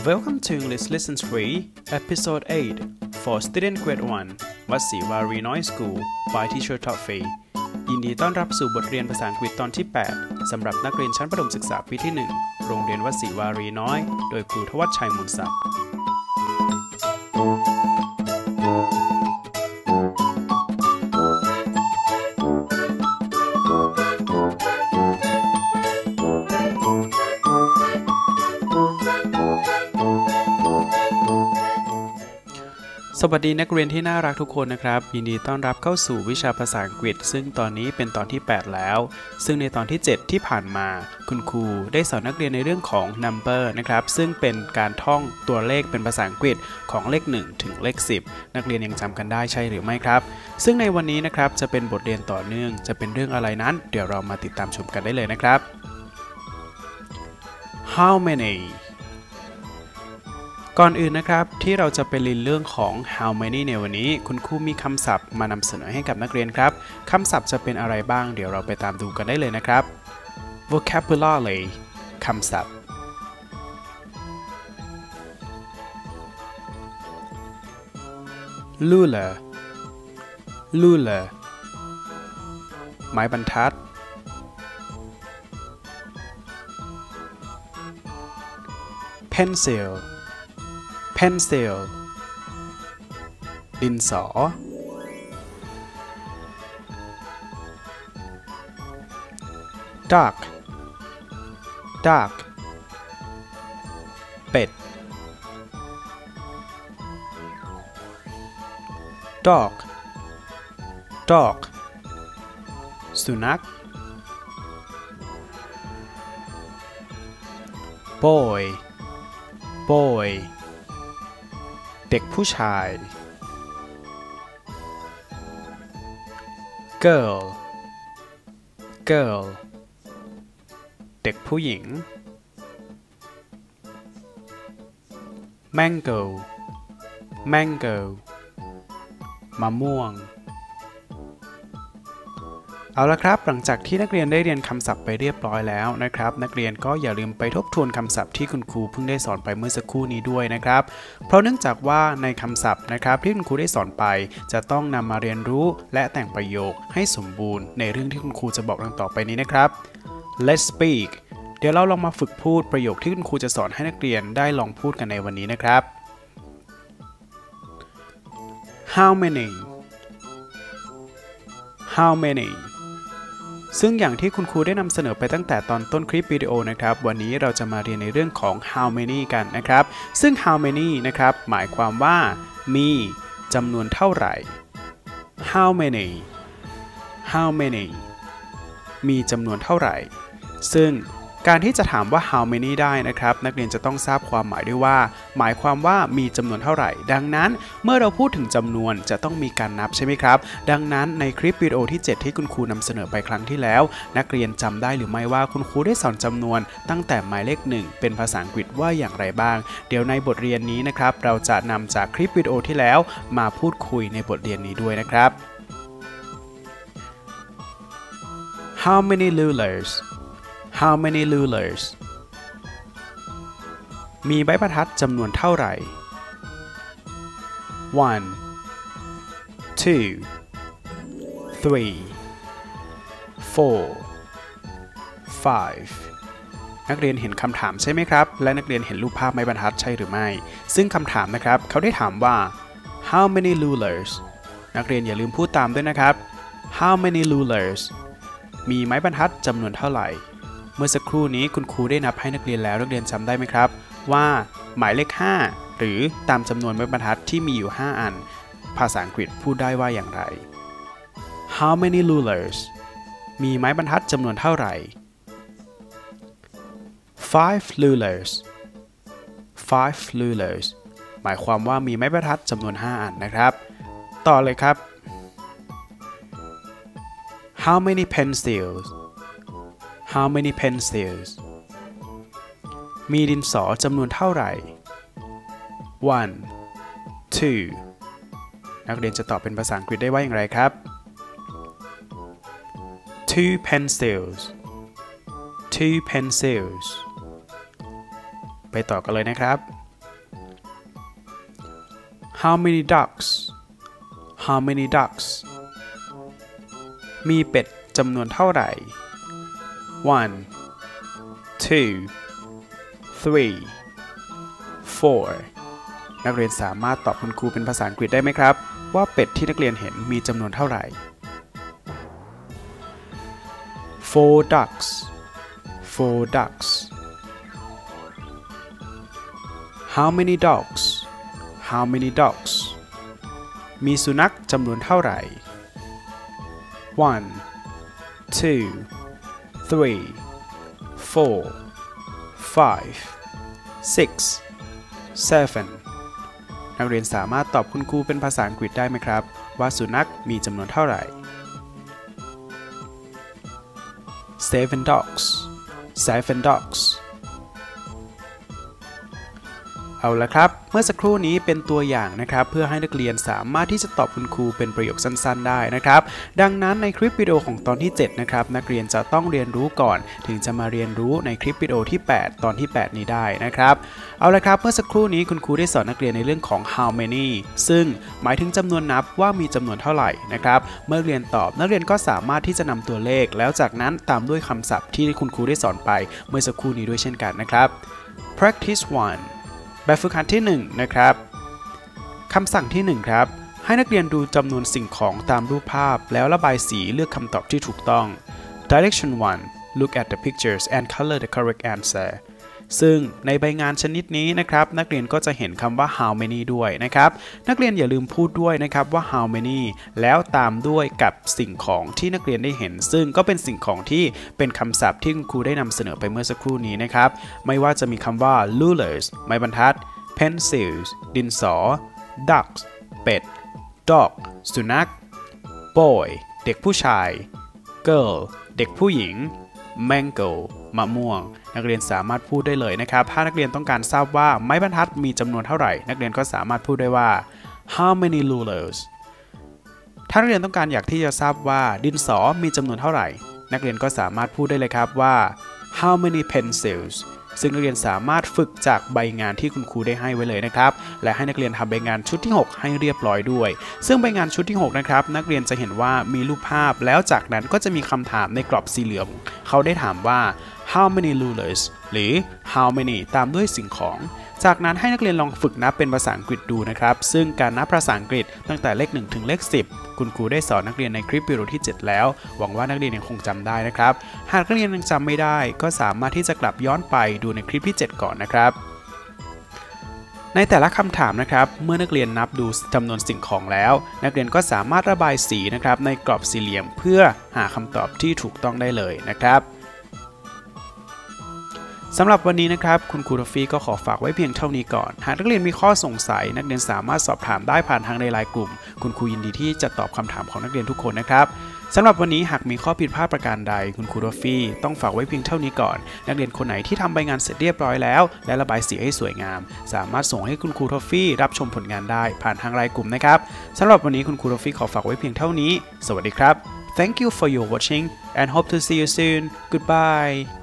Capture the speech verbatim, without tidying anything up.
Welcome to English Lesson three, Episode eight for Student Grade one วัดศรีวารีน้อย School by Teacher Toffee ยินดีต้อนรับสู่บทเรียนภาษาอังกฤษตอนที่แปดสำหรับนักเรียนชั้นประถมศึกษาปีที่หนึ่งโรงเรียนวัดศรีวารีน้อยโดยครูทวัชชัยมูลศักดิ์สวัสดีนักเรียนที่น่ารักทุกคนนะครับยินดีต้อนรับเข้าสู่วิชาภาษาอังกฤษซึ่งตอนนี้เป็นตอนที่แปดแล้วซึ่งในตอนที่เจ็ดที่ผ่านมาคุณครูได้สอนนักเรียนในเรื่องของ number นะครับซึ่งเป็นการท่องตัวเลขเป็นภาษาอังกฤษของเลขหนึ่งถึงเลขสิบนักเรียนยังจำกันได้ใช่หรือไม่ครับซึ่งในวันนี้นะครับจะเป็นบทเรียนต่อเนื่องจะเป็นเรื่องอะไรนั้นเดี๋ยวเรามาติดตามชมกันได้เลยนะครับ How manyก่อนอื่นนะครับที่เราจะไปเรียนเรื่องของ how many ในวันนี้คุณครูมีคำศัพท์มานำเสนอให้กับนักเรียนครับคำศัพท์จะเป็นอะไรบ้างเดี๋ยวเราไปตามดูกันได้เลยนะครับ vocabulary คำศัพท์ ruler ruler ไม้บรรทัด pencil pencil ดินสอ duck duck เป็ด dog dog สุนัข boy boyเด็กผู้ชาย girl girl เด็กผู้หญิง mango mango มะม่วงเอาละครับหลังจากที่นักเรียนได้เรียนคำศัพท์ไปเรียบร้อยแล้วนะครับนักเรียนก็อย่าลืมไปทบทวนคำศัพท์ที่คุณครูเพิ่งได้สอนไปเมื่อสักครู่นี้ด้วยนะครับเพราะเนื่องจากว่าในคำศัพท์นะครับที่คุณครูได้สอนไปจะต้องนำมาเรียนรู้และแต่งประโยคให้สมบูรณ์ในเรื่องที่คุณครูจะบอกดังต่อไปนี้นะครับ Let's speak เดี๋ยวเราลองมาฝึกพูดประโยคที่คุณครูจะสอนให้นักเรียนได้ลองพูดกันในวันนี้นะครับ How many How manyซึ่งอย่างที่คุณครูได้นำเสนอไปตั้งแต่ตอนต้นคลิปวิดีโอนะครับวันนี้เราจะมาเรียนในเรื่องของ how many กันนะครับซึ่ง how many นะครับหมายความว่ามีจำนวนเท่าไหร่ how many how many มีจำนวนเท่าไหร่ซึ่งการที่จะถามว่า how many ได้นะครับนักเรียนจะต้องทราบความหมายด้วยว่าหมายความว่ามีจำนวนเท่าไหร่ดังนั้นเมื่อเราพูดถึงจำนวนจะต้องมีการนับใช่ไหมครับดังนั้นในคลิปวิดีโอที่เจ็ดที่คุณครูนำเสนอไปครั้งที่แล้วนักเรียนจำได้หรือไม่ว่าคุณครูได้สอนจำนวนตั้งแต่หมายเลขหนึ่งเป็นภาษาอังกฤษว่าอย่างไรบ้างเดี๋ยวในบทเรียนนี้นะครับเราจะนำจากคลิปวิดีโอที่แล้วมาพูดคุยในบทเรียนนี้ด้วยนะครับ How many rulers How many rulers มีไม้บรรทัดจำนวนเท่าไหร่ one two three four five นักเรียนเห็นคำถามใช่ไหมครับและนักเรียนเห็นรูปภาพไม้บรรทัดใช่หรือไม่ซึ่งคำถามนะครับเขาได้ถามว่า How many rulers นักเรียนอย่าลืมพูดตามด้วยนะครับ How many rulers มีไม้บรรทัดจำนวนเท่าไหร่เมื่อสักครู่นี้คุณครูได้นับให้นักเรียนแล้วนักเรียนจำได้ไหมครับว่าหมายเลขห้าหรือตามจำนวนไม้บรรทัดที่มีอยู่ห้าอันภาษาอังกฤษพูดได้ว่าอย่างไร How many rulers มีไม้บรรทัดจำนวนเท่าไหร่ five rulers five rulers หมายความว่ามีไม้บรรทัดจำนวนห้าอันนะครับต่อเลยครับ How many pencils How many pencils มีดินสอจำนวนเท่าไหร่ one two นักเรียนจะตอบเป็นภาษาอังกฤษได้ว่าอย่างไรครับ two pencils two pencils ไปต่อกันเลยนะครับ How many ducks How many ducks มีเป็ดจำนวนเท่าไหร่ one two three four นักเรียนสามารถตอบคุณครูเป็นภาษาอังกฤษได้ไหมครับว่าเป็ดที่นักเรียนเห็นมีจำนวนเท่าไหร่ four ducks four ducks How many dogs How many dogs มีสุนัขจำนวนเท่าไหร่ one two three four five six seven นักเรียนสามารถตอบคุณครูเป็นภาษาอังกฤษได้ไหมครับว่าสุนัขมีจำนวนเท่าไหร่ seven dogs seven dogsเอาละครับเมื่อสักครู่นี้เป็นตัวอย่างนะครับเพื่อให้นักเรียนสามารถที่จะตอบคุณครูเป็นประโยคสั้นๆได้นะครับดังนั้นในคลิปวิดีโอของตอนที่เจ็ดนะครับนักเรียนจะต้องเรียนรู้ก่อนถึงจะมาเรียนรู้ในคลิปวิดีโอที่แปดตอนที่แปดนี้ได้นะครับเอาละครับเมื่อสักครู่นี้คุณครูได้สอนนักเรียนในเรื่องของ how many ซึ่งหมายถึงจำนวนนับว่ามีจำนวนเท่าไหร่นะครับเมื่อเรียนตอบนักเรียนก็สามารถที่จะนำตัวเลขแล้วจากนั้นตามด้วยคำศัพท์ที่คุณครูได้สอนไปเมื่อสักครู่นี้ด้วยเช่นกันนะครับ practice oneแบบฝึกหัดที่หนึ่งนะครับคำสั่งที่หนึ่งครับให้นักเรียนดูจำนวนสิ่งของตามรูปภาพแล้วระบายสีเลือกคำตอบที่ถูกต้อง Direction one Look at the pictures and color the correct answer ซึ่งในใบงานชนิดนี้นะครับนักเรียนก็จะเห็นคำว่า how many ด้วยนะครับนักเรียนอย่าลืมพูดด้วยนะครับว่า how many แล้วตามด้วยกับสิ่งของที่นักเรียนได้เห็นซึ่งก็เป็นสิ่งของที่เป็นคำศัพท์ที่คุณครูได้นำเสนอไปเมื่อสักครู่นี้นะครับไม่ว่าจะมีคำว่า rulers ไม้บรรทัด pencils ดินสอ ducks เป็ด dog สุนัข boy เด็กผู้ชาย girl เด็กผู้หญิง mango มะม่วงนักเรียนสามารถพูดได้เลยนะครับถ้านักเรียนต้องการทราบว่าไม้บรรทัดมีจำนวนเท่าไหร่นักเรียนก็สามารถพูดได้ว่า how many rulers ถ้านักเรียนต้องการอยากที่จะทราบว่าดินสอมีจำนวนเท่าไหร่นักเรียนก็สามารถพูดได้เลยครับว่า how many pencils ซึ่งนักเรียนสามารถฝึกจากใบงานที่คุณครูได้ให้ไว้เลยนะครับและให้นักเรียนทำใบงานชุดที่หกให้เรียบร้อยด้วยซึ่งใบงานชุดที่หกนะครับนักเรียนจะเห็นว่ามีรูปภาพแล้วจากนั้นก็จะมีคำถามในกรอบสี่เหลี่ยมเขาได้ถามว่า how many rulers หรือ how many ตามด้วยสิ่งของจากนั้นให้นักเรียนลองฝึกนับเป็นภาษาอังกฤษดูนะครับซึ่งการนับภาษาอังกฤษตั้งแต่เลขหนึ่งถึงเลขสิบคุณครูได้สอนนักเรียนในคลิปวิดีโอที่เจ็ดแล้วหวังว่านักเรียนยังคงจำได้นะครับหากนักเรียนยังจำไม่ได้ก็สามารถที่จะกลับย้อนไปดูในคลิปที่เจ็ดก่อนนะครับในแต่ละคำถามนะครับเมื่อนักเรียนนับดูจำนวนสิ่งของแล้วนักเรียนก็สามารถระบายสีนะครับในกรอบสี่เหลี่ยมเพื่อหาคำตอบที่ถูกต้องได้เลยนะครับสำหรับวันนี้นะครับคุณครูทอฟฟี่ก็ขอฝากไว้เพียงเท่านี้ก่อนหากนักเรียนมีข้อสงสัยนักเรียนสามารถสอบถามได้ผ่านทางในไลน์กลุ่มคุณครูยินดีที่จะตอบคำถามของนักเรียนทุกคนนะครับสำหรับวันนี้หากมีข้อผิดพลาดประการใดคุณครูทอฟฟี่ต้องฝากไว้เพียงเท่านี้ก่อนนักเรียนคนไหนที่ทำใบงานเสร็จเรียบร้อยแล้วและระบายสีให้สวยงามสามารถส่งให้คุณครูทอฟฟี่รับชมผลงานได้ผ่านทางไลน์กลุ่มนะครับสำหรับวันนี้คุณครูทอฟฟี่ขอฝากไว้เพียงเท่านี้สวัสดีครับ Thank you for your watching and hope to see you soon. Goodbye.